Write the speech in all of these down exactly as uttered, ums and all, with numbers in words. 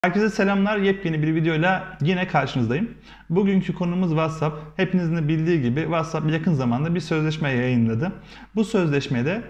Herkese selamlar. Yepyeni bir videoyla yine karşınızdayım. Bugünkü konumuz WhatsApp. Hepinizin de bildiği gibi WhatsApp yakın zamanda bir sözleşme yayınladı. Bu sözleşmede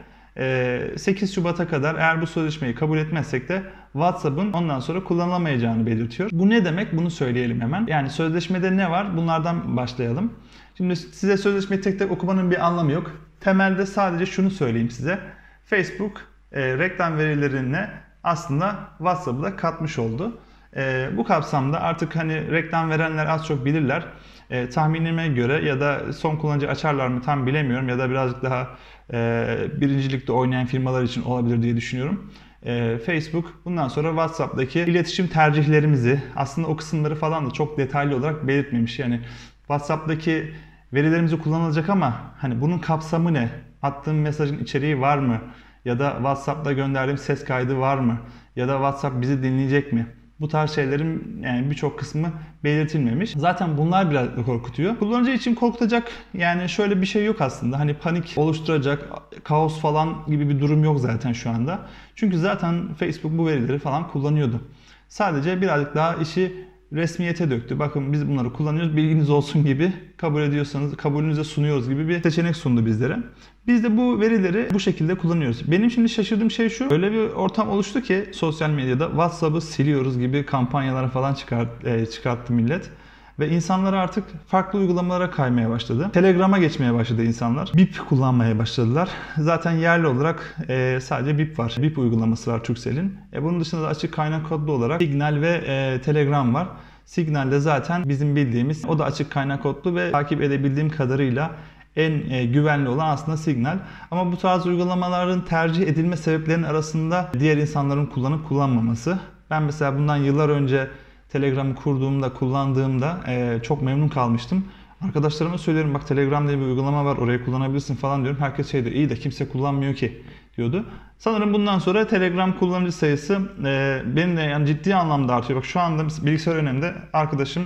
sekiz Şubat'a kadar eğer bu sözleşmeyi kabul etmezsek de WhatsApp'ın ondan sonra kullanılamayacağını belirtiyor. Bu ne demek? Bunu söyleyelim hemen. Yani sözleşmede ne var? Bunlardan başlayalım. Şimdi size sözleşmeyi tek tek okumanın bir anlamı yok. Temelde sadece şunu söyleyeyim size. Facebook e, reklam verilerine aslında WhatsApp'ı da katmış oldu. E, bu kapsamda artık hani reklam verenler az çok bilirler. E, tahminime göre ya da son kullanıcı açarlar mı tam bilemiyorum ya da birazcık daha e, birincilikte oynayan firmalar için olabilir diye düşünüyorum. E, Facebook bundan sonra WhatsApp'taki iletişim tercihlerimizi aslında o kısımları falan da çok detaylı olarak belirtmemiş. Yani WhatsApp'taki verilerimizi kullanılacak ama hani bunun kapsamı ne? Attığım mesajın içeriği var mı? Ya da WhatsApp'ta gönderdiğim ses kaydı var mı? Ya da WhatsApp bizi dinleyecek mi? Bu tarz şeylerin yani birçok kısmı belirtilmemiş. Zaten bunlar biraz korkutuyor. Kullanıcı için korkutacak yani şöyle bir şey yok aslında. Hani panik oluşturacak, kaos falan gibi bir durum yok zaten şu anda. Çünkü zaten Facebook bu verileri falan kullanıyordu. Sadece birazcık daha işi resmiyete döktü. Bakın biz bunları kullanıyoruz, bilginiz olsun gibi kabul ediyorsanız kabulünüze sunuyoruz gibi bir seçenek sundu bizlere. Biz de bu verileri bu şekilde kullanıyoruz. Benim şimdi şaşırdığım şey şu. Öyle bir ortam oluştu ki sosyal medyada WhatsApp'ı siliyoruz gibi kampanyalara falan çıkart, e, çıkarttı millet. Ve insanlar artık farklı uygulamalara kaymaya başladı. Telegram'a geçmeye başladı insanlar. Bip kullanmaya başladılar. Zaten yerli olarak e, sadece Bip var. Bip uygulaması var Turkcell'in. E, bunun dışında da açık kaynak kodlu olarak Signal ve e, Telegram var. Signal de zaten bizim bildiğimiz, o da açık kaynak kodlu ve takip edebildiğim kadarıyla en e, güvenli olan aslında Signal. Ama bu tarz uygulamaların tercih edilme sebeplerinin arasında diğer insanların kullanıp kullanmaması. Ben mesela bundan yıllar önce Telegram'ı kurduğumda, kullandığımda e, çok memnun kalmıştım. Arkadaşlarıma söylüyorum, bak Telegram diye bir uygulama var, orayı kullanabilirsin falan diyorum. Herkes şey diyor, iyi de kimse kullanmıyor ki diyordu. Sanırım bundan sonra Telegram kullanıcı sayısı e, benim de yani ciddi anlamda artıyor. Bak şu anda bilgisayar önümde arkadaşım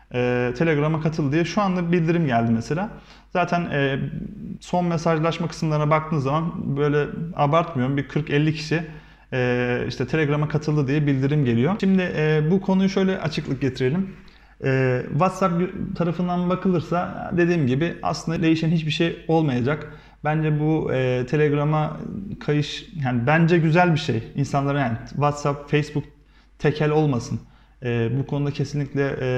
e, Telegram'a katıl diye şu anda bildirim geldi mesela. Zaten e, son mesajlaşma kısımlarına baktığınız zaman böyle abartmıyorum bir kırk elli kişi Ee, işte Telegram'a katıldı diye bildirim geliyor. Şimdi e, bu konuyu şöyle açıklık getirelim. E, WhatsApp tarafından bakılırsa dediğim gibi aslında değişen hiçbir şey olmayacak. Bence bu e, Telegram'a kayış yani bence güzel bir şey. İnsanlara yani WhatsApp, Facebook tekel olmasın. E, bu konuda kesinlikle e,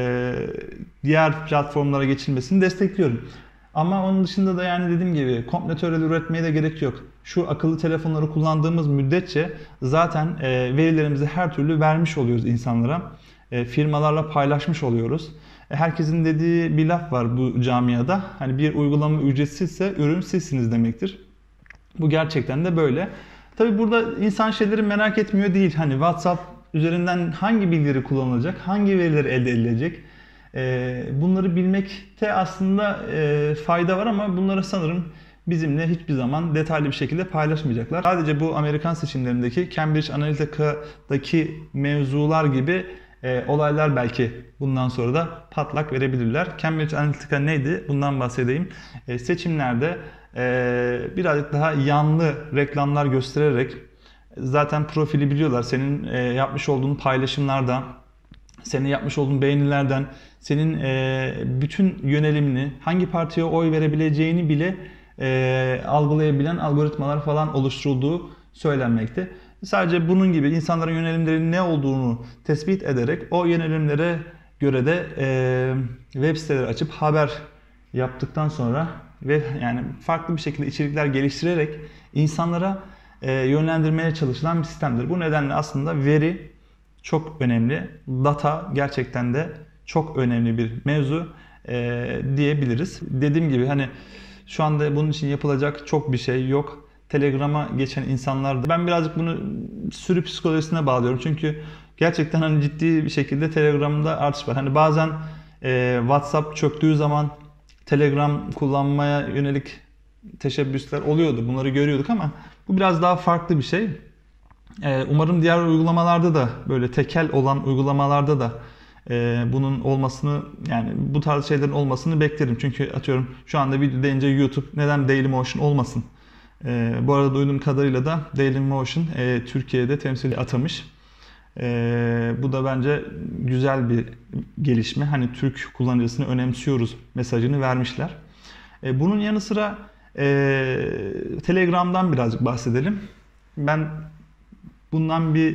diğer platformlara geçilmesini destekliyorum. Ama onun dışında da yani dediğim gibi komple töreli üretmeye de gerek yok. Şu akıllı telefonları kullandığımız müddetçe zaten e, verilerimizi her türlü vermiş oluyoruz insanlara. E, firmalarla paylaşmış oluyoruz. E, herkesin dediği bir laf var bu camiada. Hani bir uygulama ücretsizse ürün sizsiniz demektir. Bu gerçekten de böyle. Tabi burada insan şeyleri merak etmiyor değil. Hani WhatsApp üzerinden hangi bilgileri kullanılacak, hangi verileri elde edilecek? Bunları bilmekte aslında fayda var ama bunları sanırım bizimle hiçbir zaman detaylı bir şekilde paylaşmayacaklar. Sadece bu Amerikan seçimlerindeki Cambridge Analytica'daki mevzular gibi olaylar belki bundan sonra da patlak verebilirler. Cambridge Analytica neydi? Bundan bahsedeyim. Seçimlerde birazcık daha yanlı reklamlar göstererek zaten profili biliyorlar. Senin yapmış olduğun paylaşımlarda, senin yapmış olduğun beğenilerden, senin e, bütün yönelimini, hangi partiye oy verebileceğini bile e, algılayabilen algoritmalar falan oluşturulduğu söylenmekte. Sadece bunun gibi insanların yönelimlerinin ne olduğunu tespit ederek o yönelimlere göre de e, web siteleri açıp haber yaptıktan sonra ve yani farklı bir şekilde içerikler geliştirerek insanlara e, yönlendirmeye çalışılan bir sistemdir. Bu nedenle aslında veri çok önemli. Data gerçekten de çok önemli bir mevzu e, diyebiliriz. Dediğim gibi hani şu anda bunun için yapılacak çok bir şey yok. Telegram'a geçen insanlar da ben birazcık bunu sürü psikolojisine bağlıyorum. Çünkü gerçekten hani ciddi bir şekilde Telegram'da artış var. Hani bazen e, WhatsApp çöktüğü zaman Telegram kullanmaya yönelik teşebbüsler oluyordu. Bunları görüyorduk ama bu biraz daha farklı bir şey. Umarım diğer uygulamalarda da böyle tekel olan uygulamalarda da bunun olmasını yani bu tarz şeylerin olmasını beklerim. Çünkü atıyorum şu anda video deyince YouTube neden Dailymotion olmasın? Bu arada duyduğum kadarıyla da Dailymotion Türkiye'de temsil atamış. Ee, bu da bence güzel bir gelişme. Hani Türk kullanıcısını önemsiyoruz mesajını vermişler. Ee, bunun yanı sıra e, Telegram'dan birazcık bahsedelim. Ben bundan bir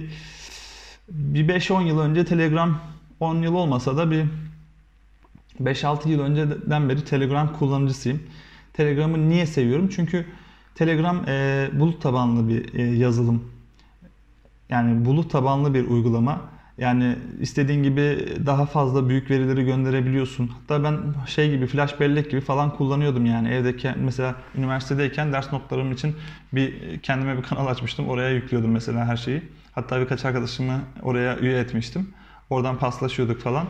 bir beş on yıl önce Telegram, on yıl olmasa da bir beş altı yıl önceden beri Telegram kullanıcısıyım. Telegram'ı niye seviyorum? Çünkü Telegram e, bulut tabanlı bir e, yazılım. Yani bulut tabanlı bir uygulama. Yani istediğin gibi daha fazla büyük verileri gönderebiliyorsun. Hatta ben şey gibi, flash bellek gibi falan kullanıyordum yani. Evdeki mesela üniversitedeyken ders notlarım için bir kendime bir kanal açmıştım. Oraya yüklüyordum mesela her şeyi. Hatta birkaç arkadaşımı oraya üye etmiştim. Oradan paslaşıyorduk falan.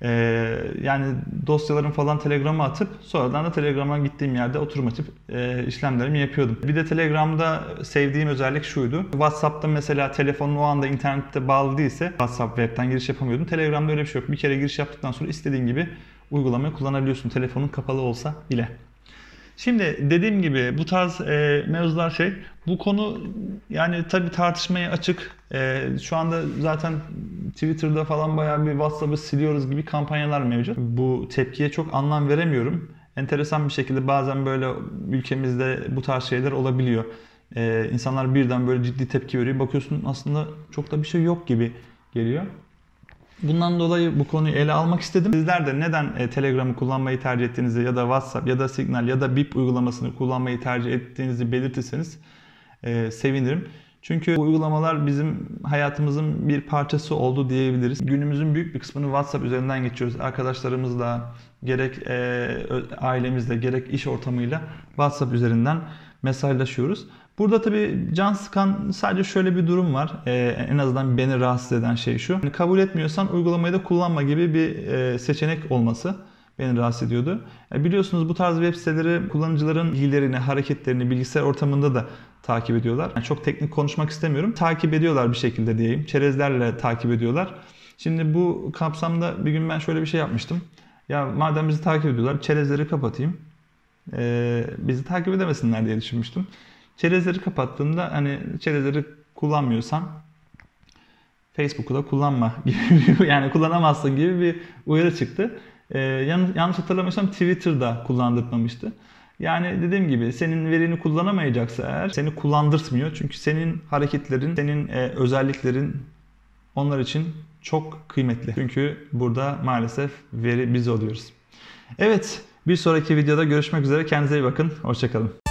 Ee, yani dosyalarımı falan Telegram'a atıp sonradan da Telegram'a gittiğim yerde oturum açıp e, işlemlerimi yapıyordum. Bir de Telegram'da sevdiğim özellik şuydu. WhatsApp'ta mesela telefonun o anda internette bağlı değilse WhatsApp web'ten giriş yapamıyordum. Telegram'da öyle bir şey yok. Bir kere giriş yaptıktan sonra istediğin gibi uygulamayı kullanabiliyorsun. Telefonun kapalı olsa bile. Şimdi dediğim gibi bu tarz e, mevzular şey, bu konu yani tabii tartışmaya açık. E, şu anda zaten Twitter'da falan bayağı bir WhatsApp'ı siliyoruz gibi kampanyalar mevcut. Bu tepkiye çok anlam veremiyorum. Enteresan bir şekilde bazen böyle ülkemizde bu tarz şeyler olabiliyor. E, insanlar birden böyle ciddi tepki veriyor. Bakıyorsun aslında çok da bir şey yok gibi geliyor. Bundan dolayı bu konuyu ele almak istedim. Sizler de neden e, Telegram'ı kullanmayı tercih ettiğinizi ya da WhatsApp ya da Signal ya da Bip uygulamasını kullanmayı tercih ettiğinizi belirtirseniz e, sevinirim. Çünkü bu uygulamalar bizim hayatımızın bir parçası oldu diyebiliriz. Günümüzün büyük bir kısmını WhatsApp üzerinden geçiyoruz. Arkadaşlarımızla, gerek e, ailemizle, gerek iş ortamıyla WhatsApp üzerinden mesajlaşıyoruz. Burada tabii can sıkan sadece şöyle bir durum var. Ee, en azından beni rahatsız eden şey şu. Yani kabul etmiyorsan uygulamayı da kullanma gibi bir e, seçenek olması beni rahatsız ediyordu. E, biliyorsunuz bu tarz web siteleri kullanıcıların bilgilerini, hareketlerini bilgisayar ortamında da takip ediyorlar. Yani çok teknik konuşmak istemiyorum. Takip ediyorlar bir şekilde diyeyim. Çerezlerle takip ediyorlar. Şimdi bu kapsamda bir gün ben şöyle bir şey yapmıştım. Ya madem bizi takip ediyorlar, çerezleri kapatayım. Ee, bizi takip edemesinler diye düşünmüştüm. Çerezleri kapattığımda hani çerezleri kullanmıyorsan Facebook'u da kullanma gibi yani kullanamazsın gibi bir uyarı çıktı. Ee, yan, yanlış hatırlamıyorsam Twitter'da kullandırmamıştı. Yani dediğim gibi senin verini kullanamayacaksa eğer seni kullandırtmıyor. Çünkü senin hareketlerin, senin e, özelliklerin onlar için çok kıymetli. Çünkü burada maalesef veri biz oluyoruz. Evet, bir sonraki videoda görüşmek üzere. Kendinize iyi bakın. Hoşça kalın.